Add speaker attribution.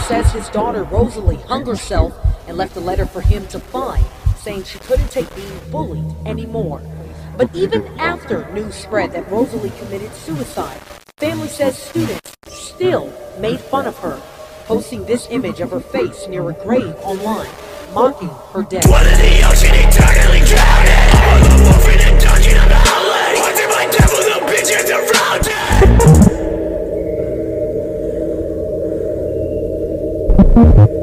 Speaker 1: says his daughter Rosalie hung herself and left a letter for him to find, saying she couldn't take being bullied anymore. But even after news spread that Rosalie committed suicide, family says students still made fun of her, posting this image of her face near a grave online, mocking her death.
Speaker 2: What in the ocean eternally drowning? All the wolf in the dungeon of the howling. Haunted by devils, the bitches surrounded.